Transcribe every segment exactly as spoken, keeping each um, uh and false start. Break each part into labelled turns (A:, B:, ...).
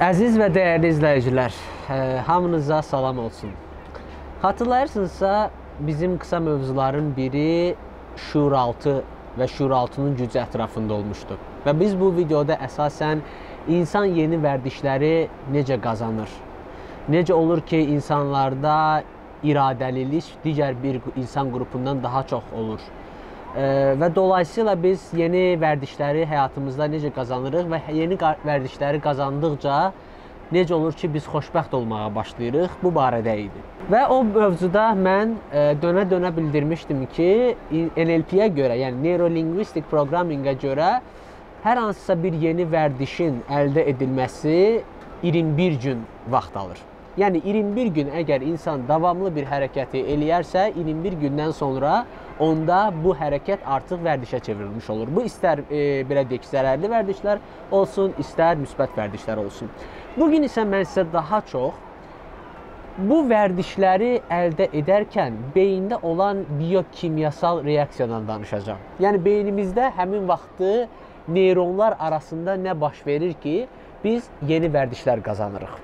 A: Əziz və dəyərli izləyicilər, hamınıza salam olsun. Xatırlayırsınızsa, bizim qısa mövzuların biri şuuraltı və şuuraltının gücü ətrafında olmuşdu. Və biz bu videoda əsasən insan yeni vərdişləri necə qazanır? Necə olur ki, insanlarda iradəlilik digər bir insan qrupundan daha çox olur? Və dolayısıyla biz yeni vərdişləri həyatımızda necə qazanırıq və yeni vərdişləri qazandıqca necə olur ki, biz xoşbəxt olmağa başlayırıq, bu barədə idi. Və o mövzuda mən dönə-dönə bildirmişdim ki, N L P-yə görə, yəni Neuro-Linguistic Programming-ə görə hər hansısa bir yeni vərdişin əldə edilməsi iyirmi bir gün vaxt alır. Yəni iyirmi bir gün əgər insan davamlı bir hərəkəti eləyərsə, iyirmi bir gündən sonra onda bu hərəkət artıq vərdişə çevrilmiş olur. Bu istər e, belə deyək, zərərli vərdişlər olsun, istər müsbət vərdişlər olsun. Bugün isə mən sizə daha çox bu vərdişləri əldə edərkən beyində olan biokimyasal reaksiyadan danışacağam. Yəni beynimizdə həmin vaxtı neyronlar arasında nə baş verir ki, biz yeni vərdişlər qazanırıq.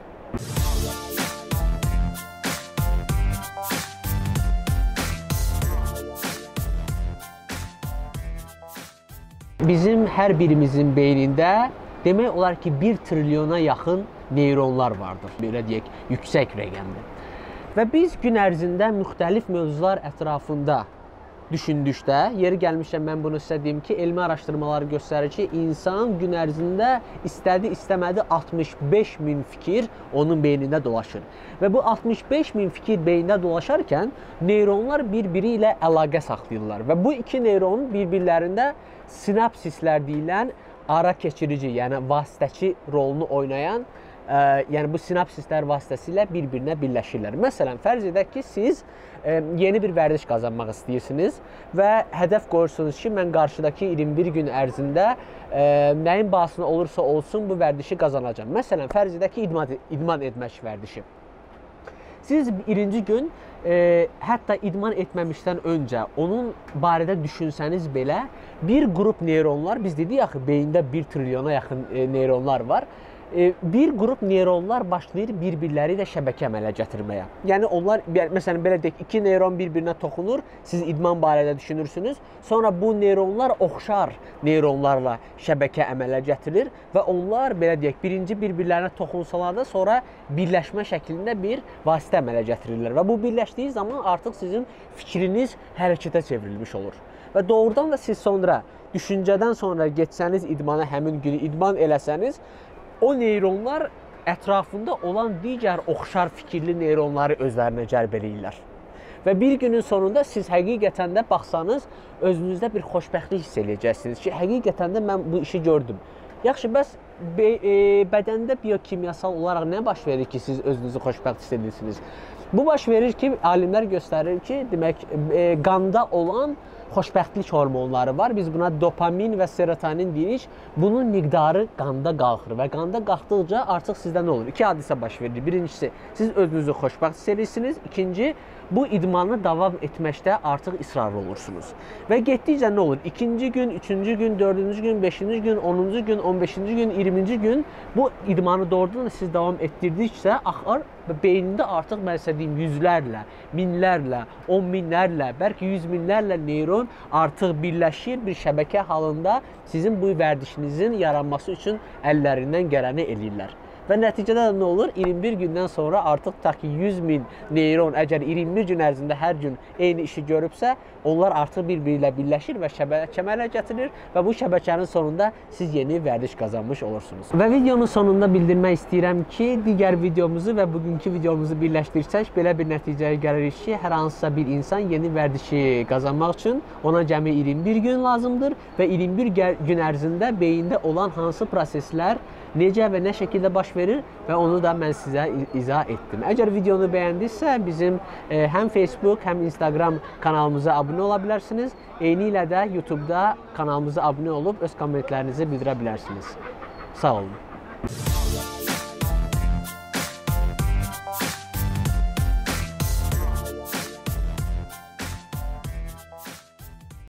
A: Bizim hər birimizin beynində demək olar ki, bir trilyona yaxın neyronlar vardır. Belə deyək, yüksək rəqəmdir. Və biz gün ərzində müxtəlif mövzular ətrafında düşündükdə, yeri gəlmişkən mən bunu sizə deyim ki, elmi araşdırmalar göstərir ki, insan gün ərzində istədi, istəmədi altmış beş min fikir onun beynində dolaşır. Və bu altmış beş min fikir beynində dolaşarkən neyronlar bir-biri ilə əlaqə saxlayırlar. Və bu iki neyronun bir-birlərində sinapsislər deyilən ara keçirici, yəni vasitəçi rolunu oynayan, ə, yəni bu sinapsislər vasitəsilə bir-birinə birləşirlər. Məsələn, fərz edək ki, siz ə, yeni bir vərdiş qazanmaq istəyirsiniz və hədəf qoyursunuz ki, mən qarşıdakı iyirmi bir gün ərzində ə, nəyin bahasına olursa olsun bu vərdişi qazanacağam. Məsələn, fərz edək ki, idman, idman etmək vərdişi. Siz birinci gün e, hətta idman etməmişdən öncə onun barədə düşünsəniz belə, bir qrup neyronlar, biz dedik axı, beyində bir trilyona yaxın e, neyronlar var. E, bir qrup neyronlar başlayır bir-birləri ilə şəbəkə əmələ gətirməyə. Yəni onlar, məsələn, belə deyək, iki neyron bir-birinə toxunur, siz idman barədə düşünürsünüz. Sonra bu neyronlar oxşar neyronlarla şəbəkə əmələ gətirir və onlar, belə deyək, birinci bir-birlərinə toxunsalar da sonra birləşmə şəklində bir vasitə əmələ gətirirlər. Və bu birləşdiyi zaman artıq sizin fikriniz hərəkətə çevrilmiş olur. Və doğrudan da siz sonra, düşüncədən sonra getsəniz idmana, həmin günü idman eləsəniz, o neyronlar ətrafında olan digər oxşar fikirli neyronları özlərinə cəlb edirlər. Və bir günün sonunda siz həqiqətən də baxsanız, özünüzdə bir xoşbəxtlik hiss edəcəksiniz ki, həqiqətən də mən bu işi gördüm. Yaxşı, bəs be, e, bədəndə biokimyasal olaraq nə baş verir ki, siz özünüzü xoşbəxt hiss edirsiniz? Bu baş verir ki, alimlər göstərir ki, demək, e, qanda olan xoşbəxtlik hormonları var. Biz buna dopamin və serotonin deyirik. Bunun miqdarı qanda qalxır və qanda qalxdıqca artıq sizdə nə olur? İki hadisə baş verir. Birincisi, siz özünüzü xoşbəxt hiss edirsiniz. İkinci, bu idmanı davam etməkdə artıq israrlı olursunuz. Və getdikcə nə olur? İkinci gün, üçüncü gün, dördüncü gün, beşinci gün, onuncu gün, on beşinci gün, iyirminci gün bu idmanı doğrudan da siz davam etdirdikcə axar və beynində artıq mən sizə deyim, yüzlərlə, minlərlə, on minlərlə, bəlkə yüz minlərlə neyron artıq birləşir bir şəbəkə halında sizin bu vərdişinizin yaranması üçün əllərindən gələni eləyirlər. Və nəticədə nə olur? iyirmi bir gündən sonra artıq ta ki yüz min neyron əgər iyirmi bir gün ərzində hər gün eyni işi görübsə, onlar artıq bir-biri ilə birləşir və şəbəkə əmələ gətirir və bu şəbəkənin sonunda siz yeni vərdiş qazanmış olursunuz. Və videonun sonunda bildirmək istəyirəm ki, digər videomuzu və bugünkü videomuzu birləşdirsək, belə bir nəticəyə gəlirik ki, hər hansısa bir insan yeni vərdişi qazanmaq üçün ona cəmi iyirmi bir gün lazımdır və iyirmi bir gün ərzində beyində olan hansı proseslər necə və nə şəkildə baş verir və onu da mən sizə izah etdim. Əgər videonu bəyəndinizsə, bizim e, həm Facebook, həm Instagram kanalımıza abunə ola bilərsiniz. Eyni ilə də YouTube'da kanalımıza abunə olub öz kommentlərinizi bildirə bilərsiniz. Sağ olun.